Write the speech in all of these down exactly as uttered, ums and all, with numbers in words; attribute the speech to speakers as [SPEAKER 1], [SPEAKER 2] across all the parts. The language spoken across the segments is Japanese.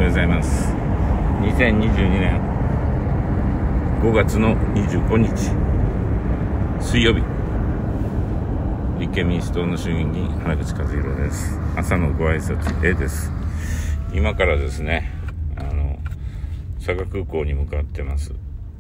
[SPEAKER 1] ようございます。にせんにじゅうにねんごがつのにじゅうごにち水曜日、立憲民主党の衆議院議員原口和弘です。朝のご挨拶 A です。今からですね、あの佐賀空港に向かってます。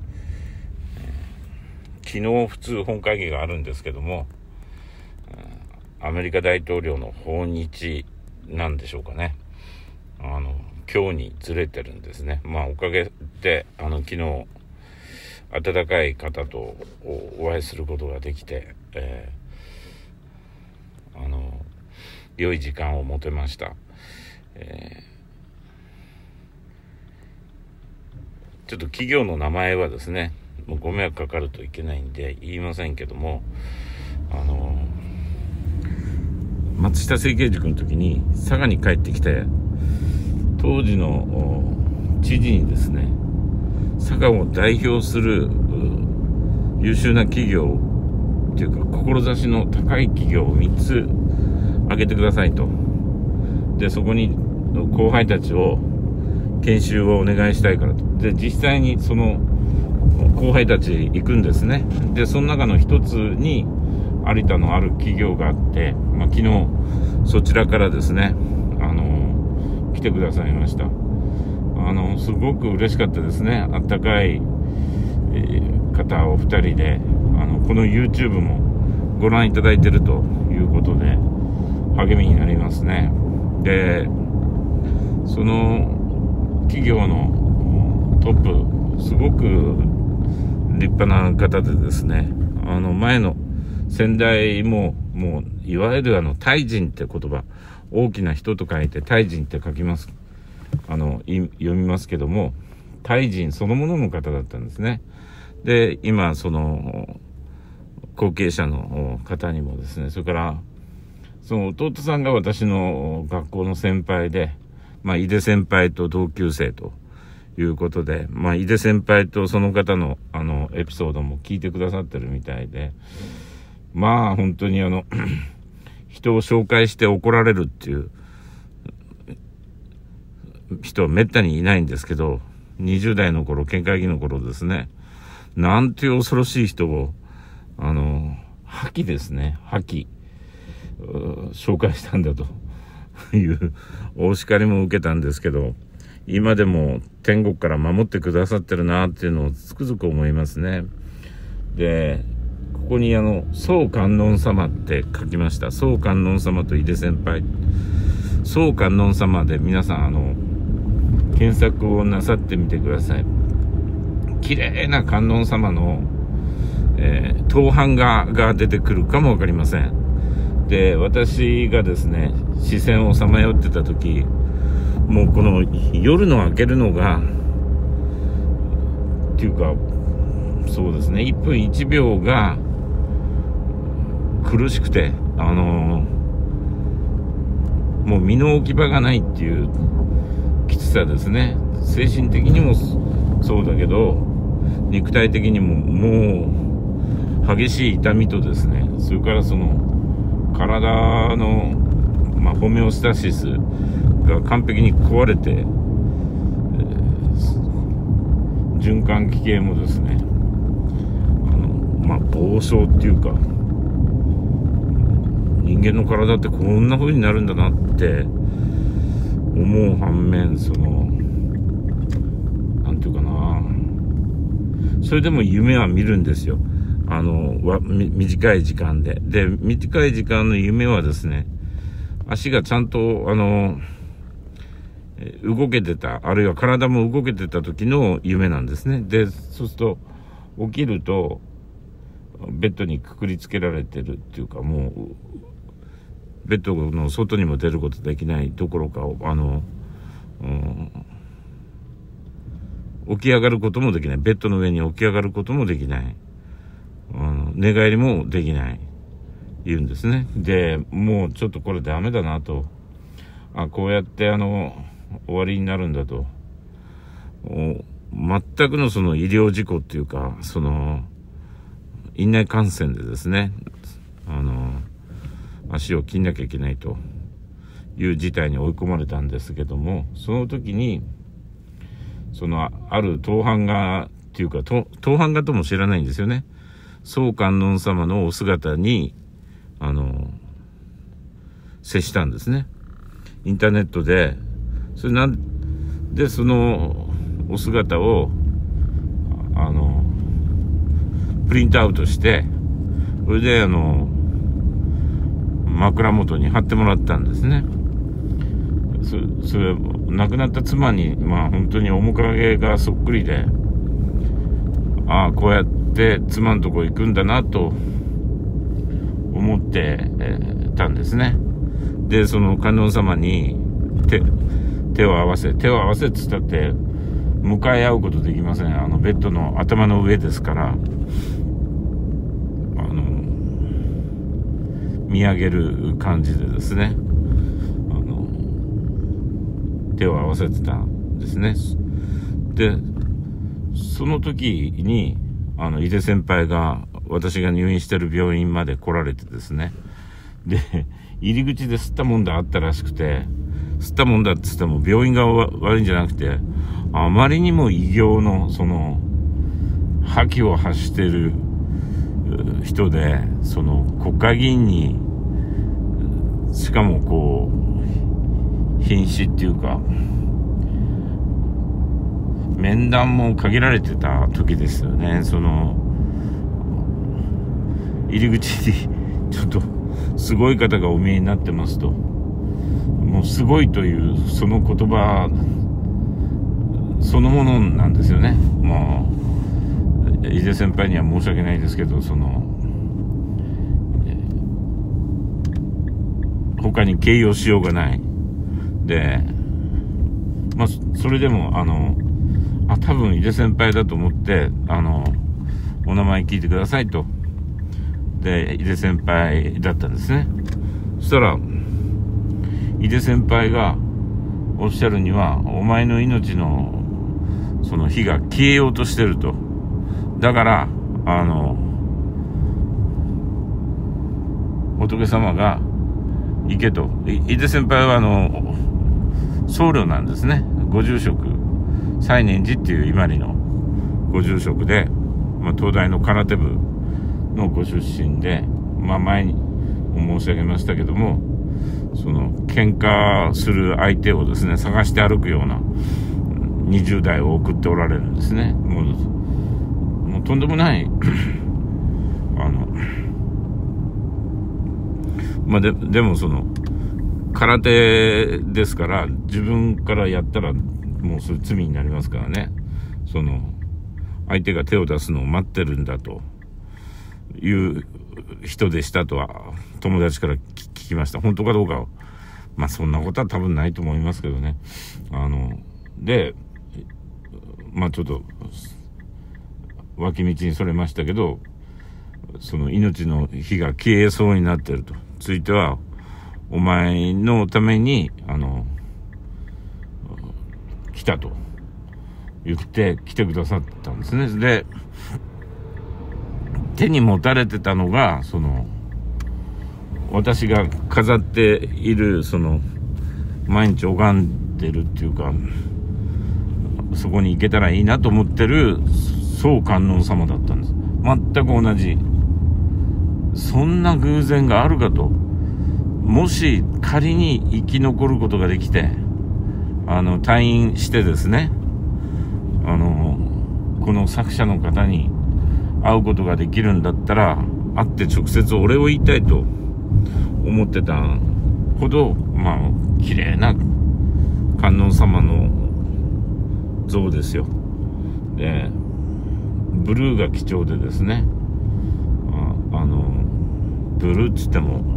[SPEAKER 1] 昨日普通本会議があるんですけども、アメリカ大統領の訪日なんでしょうかね。あの今日にずれてるんですね。まあおかげであの昨日温かい方とお会いすることができて、えー、あの良い時間を持てました。えー、ちょっと企業の名前はですね、もうご迷惑かかるといけないんで言いませんけども、あの松下政経塾の時に佐賀に帰ってきて、当時の知事にですね、佐賀を代表する優秀な企業っていうか志の高い企業をみっつ挙げてくださいと。でそこに後輩たちを研修をお願いしたいからと。で実際にその後輩たち行くんですね。でその中の一つに有田のある企業があって、まあ、昨日そちらからですね、あの来てくださいました。あのすごく嬉しかったですね。あったかい、えー、方お二人で、あのこの YouTube もご覧いただいているということで励みになりますね。でその企業のトップすごく立派な方でですね、あの前の先代ももういわゆるあの大臣って言葉、大きな人と書いて大臣って書きます、あの読みますけども、大臣そのものの方だったんですね。で今その後継者の方にもですね、それからその弟さんが私の学校の先輩で、まあ井出先輩と同級生ということで、まあ井出先輩とその方のあのエピソードも聞いてくださってるみたいで、まあ本当にあの人を紹介して怒られるっていう人はめったにいないんですけど、にじゅう代の頃、県会議の頃ですね、なんていう恐ろしい人をあの覇気ですね、覇気紹介したんだというお叱りも受けたんですけど、今でも天国から守ってくださってるなっていうのをつくづく思いますね。でここにあの宋観音様って書きました。宋観音様と井出先輩、宋観音様で皆さんあの検索をなさってみてください。綺麗な観音様の、えー、銅版画が出てくるかもわかりません。で私がですね視線をさまよってた時、もうこの夜の明けるのがっていうか、そうですね、いっぷんいちびょうが苦しくて、あのー、もう身の置き場がないっていうきつさですね。精神的にもそうだけど肉体的にももう激しい痛みとですね、それからその体の、まあ、ホメオスタシスが完璧に壊れて、えー、循環器系もですね、あのまあ暴走っていうか、人間の体ってこんな風になるんだなって思う反面、そのなんていうかな、それでも夢は見るんですよ。あのわ短い時間でで短い時間の夢はですね、足がちゃんとあの動けてた、あるいは体も動けてた時の夢なんですね。でそうすると起きるとベッドにくくりつけられてるっていうか、もうベッドの外にも出ることできないどころか、あの、うん、起き上がることもできない、ベッドの上に起き上がることもできない、うん、寝返りもできない言うんですね。でもうちょっとこれダメだなと、あこうやってあの終わりになるんだと、全くのその医療事故っていうか、その院内感染でですね、あの足を切んなきゃいけないという事態に追い込まれたんですけども、その時にそのある当版画っていうか当版画とも知らないんですよね。宋観音様のお姿にあの接したんですね。インターネットでそれなんでそのお姿をあのプリントアウトして、それであの枕元に貼ってもらったんですね。そ, それ亡くなった妻にまあ本当に面影がそっくりで、ああこうやって妻のとこ行くんだなと思って、えー、たんですね。でその観音様に 手, 手を合わせ手を合わせっつったって向かい合うことできません。あのベッドの頭の上ですから、あの見上げる感じでですね、あの手を合わせてたんですね。でその時にあの井出先輩が私が入院してる病院まで来られてですね、で入り口で吸ったもんだあったらしくて、吸ったもんだって言っても病院が悪いんじゃなくて、あまりにも異形のその覇気を発してる人で、その国会議員にしかもこう瀕死っていうか面談も限られてた時ですよね。その入り口にちょっとすごい方がお見えになってますと、もうすごいというその言葉そのものなんですよね。もう井出先輩には申し訳ないですけど、その他に形容しようがないで、まあそれでもあのあ多分井出先輩だと思ってあのお名前聞いてくださいと。で井出先輩だったんですね。そしたら井出先輩がおっしゃるには、お前の命のその火が消えようとしてると。だからあの仏様が行けと。井出先輩はあの僧侶なんですね。ご住職西念寺っていう今里のご住職で、まあ、東大の空手部のご出身で、まあ、前にも申し上げましたけども、その喧嘩する相手をですね探して歩くようなにじゅう代を送っておられるんですね。もう、もうとんでもないあのまあででもその空手ですから自分からやったらもうそれ罪になりますからね。その相手が手を出すのを待ってるんだという人でしたとは友達から聞きました。本当かどうかはまあそんなことは多分ないと思いますけどね。あのでまあちょっと脇道にそれましたけど、その命の火が消えそうになっているとついてはお前のためにあの来たと言って来てくださったんですね。で手に持たれてたのがその私が飾っているその毎日拝んでるっていうか、そこに行けたらいいなと思ってる宋観音様だったんです。全く同じ。そんな偶然があるかと。もし仮に生き残ることができてあの退院してですね、あのこの作者の方に会うことができるんだったら会って直接お礼を言いたいと思ってたほど、まあ綺麗な観音様の像ですよ。でブルーが貴重でですね、あ, あのブルーっつっても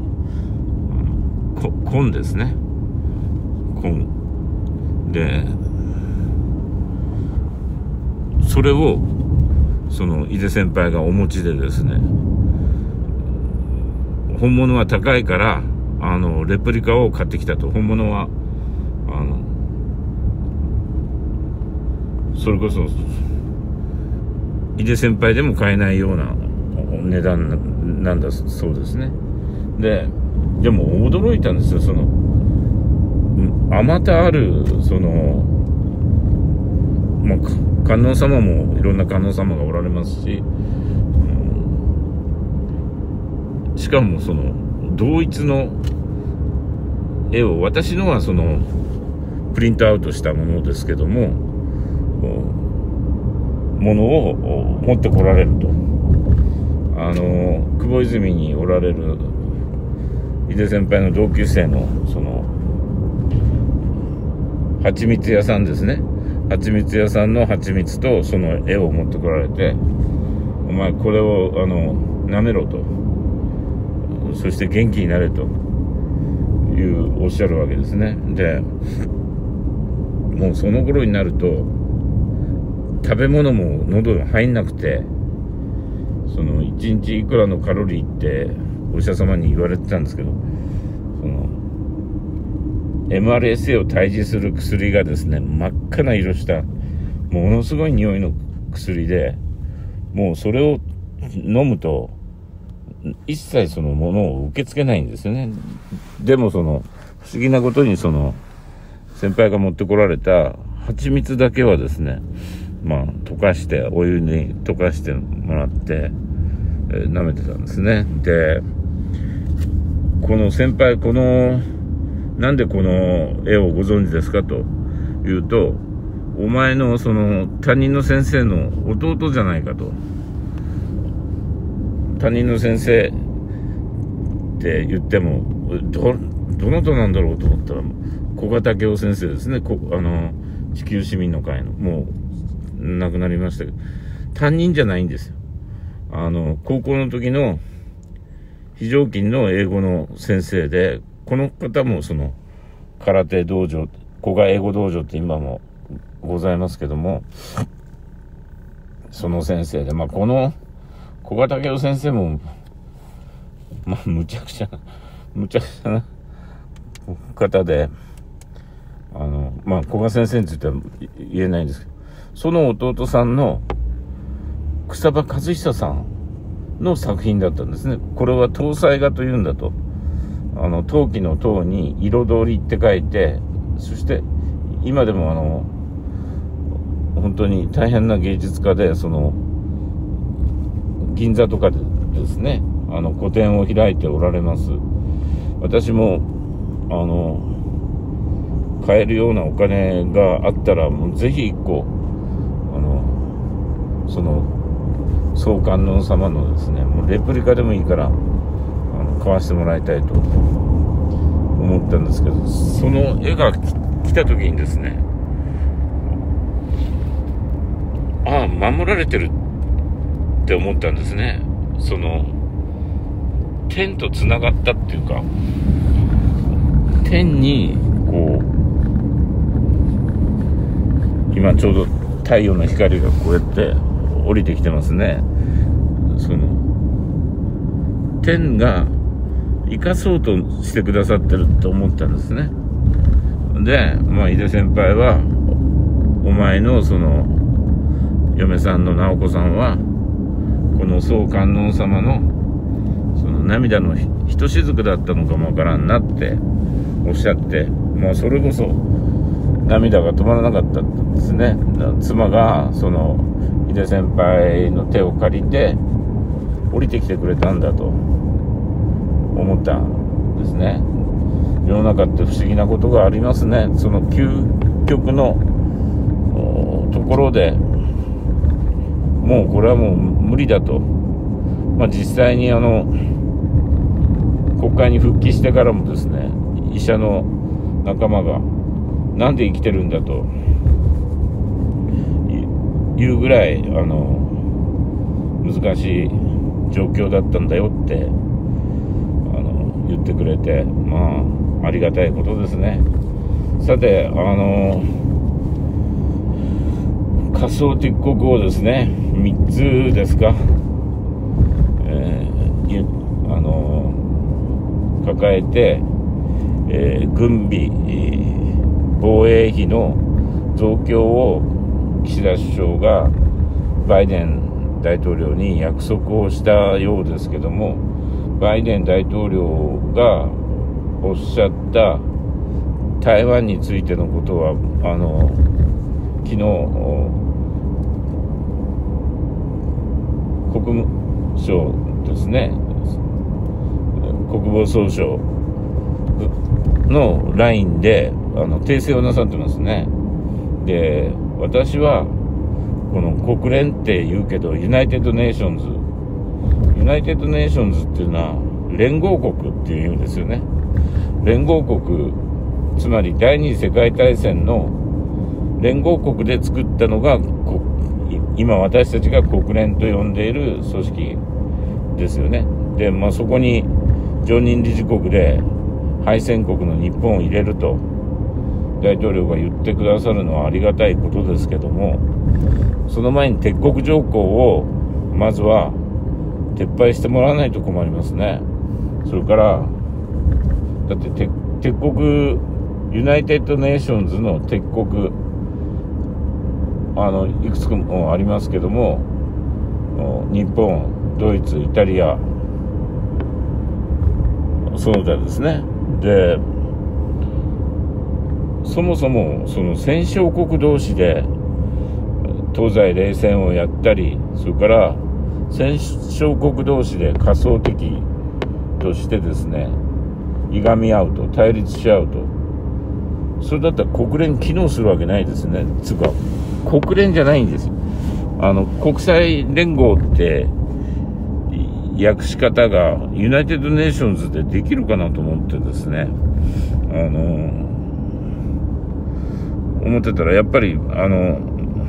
[SPEAKER 1] 紺ですね。紺でそれをその井出先輩がお持ちでですね、本物は高いからあのレプリカを買ってきたと。本物はあのそれこそ井出先輩でも買えないような値段なんだそうですね。ででも驚いたんですよ。そのあまたあるそのまあ、観音様もいろんな観音様がおられますし、うん、しかもその同一の絵を、私のはそのプリントアウトしたものですけども、ものを持ってこられると、あの久保泉におられる井出先輩の同級生のその蜂蜜屋さんですね、蜂蜜屋さんの蜂蜜とその絵を持ってこられて、お前これをあの舐めろと、そして元気になれというおっしゃるわけですね。でもうその頃になると食べ物も喉に入んなくて、そのいちにちいくらのカロリーってお医者様に言われてたんですけど、その エムアールエスエー を退治する薬がですね、真っ赤な色したものすごい匂いの薬で、もうそれを飲むと一切そのものを受け付けないんですよね。でもその不思議なことに、その先輩が持ってこられた蜂蜜だけはですね、まあ溶かしてお湯に溶かしてもらって、えー、舐めてたんですね。でこの先輩、このなんでこの絵をご存知ですかというと、お前のその担任の先生の弟じゃないかと。担任の先生って言ってもどどなたなんだろうと思ったら、古賀武雄先生ですね。こあの地球市民の会の、もう亡くなりましたけど、担任じゃないんですよ。あの高校の時の非常勤の英語の先生で、この方もその空手道場、古賀英語道場って今もございますけども、その先生で、まあこの古賀武雄先生もまあむちゃくちゃむちゃくちゃな方で、あのまあ古賀先生については言えないんですけど、その弟さんの草場和久さんの作品だったんですね。これは灯彩画というんだと。あの陶器の塔に彩りって書いて、そして今でもあの本当に大変な芸術家で、その銀座とかでですね、あの個展を開いておられます。私もあの買えるようなお金があったら、もうぜひ一個あのその総観音様のですね、もうレプリカでもいいからあの買わせてもらいたいと思ったんですけど、その絵が来た時にですね、ああ守られてるって思ったんですね。その天とつながったっていうか、天にこう今ちょうど太陽の光がこうやって降りてきてますね。その天が生かそうとしてくださってると思ったんですね。で、まあ井出先輩は、お前のその嫁さんの直子さんはこの総観音様のその涙のひとしずくだったのかもわからんなっておっしゃって、まあそれこそ涙が止まらなかったんですね。妻がその井出先輩の手を借りて降りてきてくれたんだと思ったんですね。世の中って不思議なことがありますね。その究極のところでもうこれはもう無理だと、まあ、実際にあの国会に復帰してからもですね、医者の仲間がなんで生きてるんだというぐらいあの難しい状況だったんだよってあの言ってくれて、まあありがたいことですね。さて、あの仮想敵国をですね、みっつですか、えー、あの抱えて、えー、軍備、えー、防衛費の増強を岸田首相がバイデン大統領に約束をしたようですけども、バイデン大統領がおっしゃった台湾についてのことはあの昨日国務省ですね、国防総省の ライン であの訂正をなさってますね。で、私はこの国連って言うけど、ユナイテッドネーションズユナイテッドネーションズっていうのは連合国っていう意味ですよね。連合国、つまり第二次世界大戦の連合国で作ったのが今私たちが国連と呼んでいる組織ですよね。で、まあ、そこに常任理事国で敗戦国の日本を入れると大統領が言ってくださるのはありがたいことですけども、その前に鉄国条項をまずは撤廃してもらわないと困りますね。それからだって鉄、鉄国ユナイテッドネーションズの鉄国あのいくつかもありますけども、日本、ドイツ、イタリア、その他ですね。で、そもそもその戦勝国同士で東西冷戦をやったり、それから戦勝国同士で仮想敵としてですね、いがみ合うと、対立し合うと、それだったら国連機能するわけないですね。つうか国連じゃないんですよ。あの国際連合って訳し方がユナイテッドネーションズでできるかなと思ってですね、あの思ってたらやっぱりあの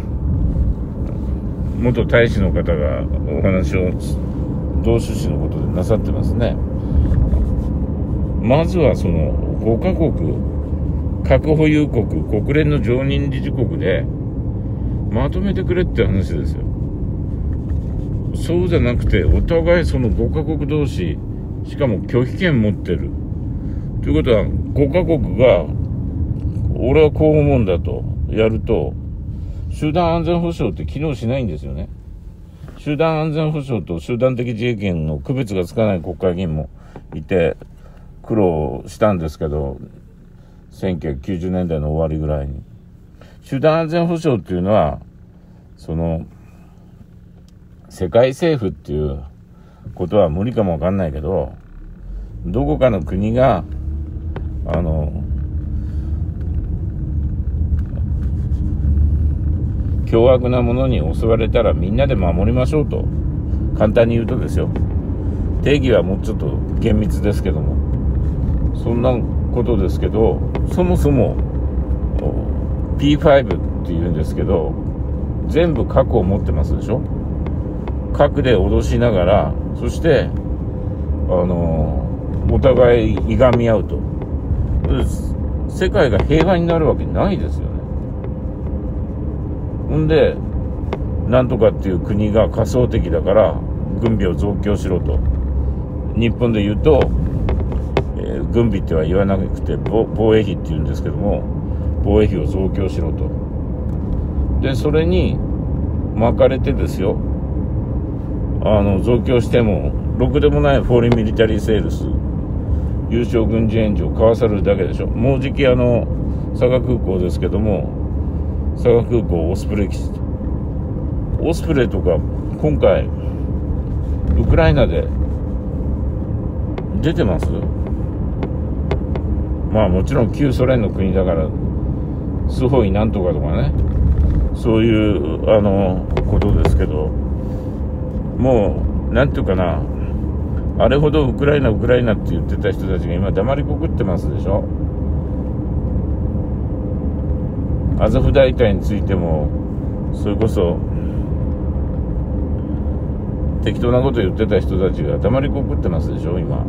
[SPEAKER 1] 元大使の方がお話を同種子のことでなさってますね。まずはそのごカ国核保有国国連の常任理事国でまとめてくれって話ですよ。そうじゃなくてお互いそのごカ国同士、しかも拒否権持ってるということはごカ国が俺はこう思うんだとやると集団安全保障って機能しないんですよね。集団安全保障と集団的自衛権の区別がつかない国会議員もいて苦労したんですけど、せんきゅうひゃくきゅうじゅうねんだいの終わりぐらいに集団安全保障っていうのはその世界政府っていうことは無理かもわかんないけど、どこかの国があの凶悪なものに襲われたらみんなで守りましょうと、簡単に言うとですよ。定義はもうちょっと厳密ですけども、そんなことですけど、そもそも ピーファイブ っていうんですけど、全部核を持ってますでしょ。核で脅しながら、そしてあのお互いいがみ合うと、世界が平和になるわけないですよね。ほんでなんとかっていう国が仮想敵だから軍備を増強しろと、日本で言うと、えー、軍備っては言わなくて防衛費って言うんですけども、防衛費を増強しろと。でそれに巻かれてですよ、あの増強してもろくでもないフォーリンミリタリーセールス、有償軍事援助を買わされるだけでしょ。もうじきあの佐賀空港ですけども、佐賀空港オスプレイ基地、オスプレイとか今回ウクライナで出てます。まあもちろん旧ソ連の国だからスホイなんとかとかね、そういうあのことですけど、もうなんていうかな、あれほどウクライナウクライナって言ってた人たちが今黙りこくってますでしょ。アゾフ大隊についてもそれこそ適当なこと言ってた人たちが黙りこくってますでしょ今。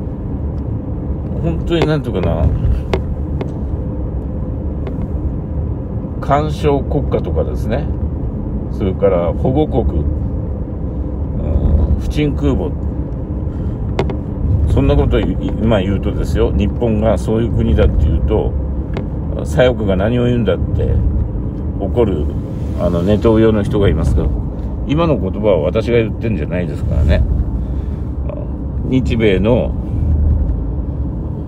[SPEAKER 1] 本当になんていうかな、干渉国家とかですね、それから保護国、うん、不沈空母、そんなことを今言うとですよ、日本がそういう国だって言うと左翼が何を言うんだって怒るあのネトウヨの人がいますけど、今の言葉は私が言ってんじゃないですからね。日米の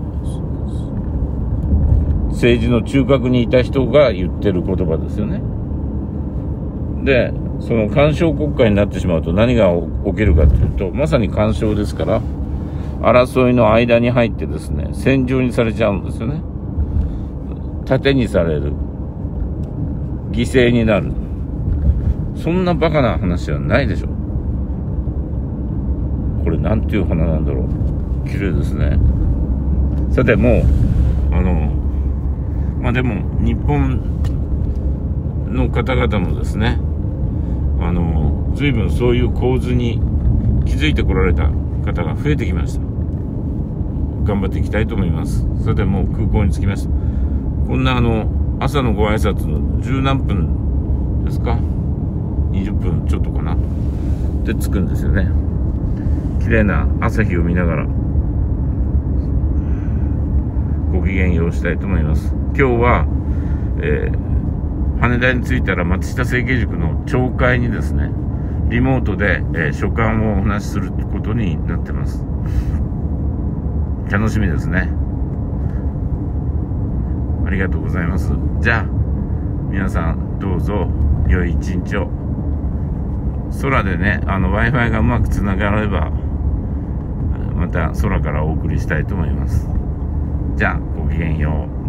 [SPEAKER 1] 政治の中核にいた人が言ってる言葉ですよね。 で、その干渉国家になってしまうと何が起きるかというと、まさに干渉ですから、争いの間に入ってですね、戦場にされちゃうんですよね。盾にされる。犠牲になる。そんなバカな話はないでしょ。これなんていう花なんだろう。綺麗ですね。さて、もう、あの、まあ、でも、日本の方々もですね、あの、随分そういう構図に気づいてこられた方が増えてきました。頑張っていきたいと思います。さて、もう空港に着きました。こんなあの、朝のご挨拶の十何分ですか？にじゅっぷんちょっとかな。で着くんですよね。綺麗な朝日を見ながら、ご機嫌ようしたいと思います。今日は、えー、羽田に着いたら松下政経塾の朝会にですね、リモートで、えー、書簡をお話しすることになってます。楽しみですね。ありがとうございます。じゃあ皆さんどうぞ良い一日を。空でね、あの Wi-Fi がうまくつながればまた空からお送りしたいと思います。じゃあごきげんよう。